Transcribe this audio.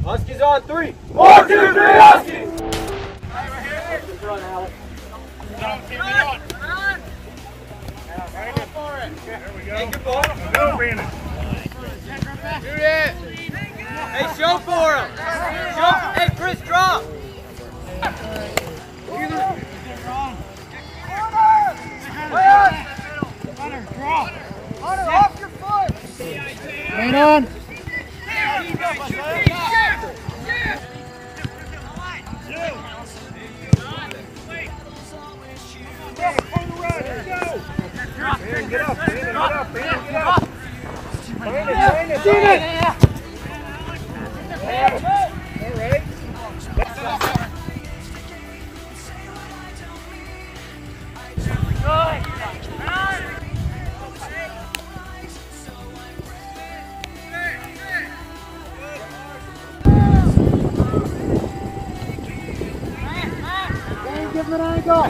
Huskies on 3. 1, 2, 3, Husky! Run, Alex. Run! Go for it. There we go. Take your ball. Go, Brandon. Shoot it. Hey, show for him. Show. Hey, Chris, drop. Hunter, draw. Hunter, off your foot. Man on. Get up, Brandon, get up, Brandon, get up. Brandon, Shoot it. All right. Give him an angle.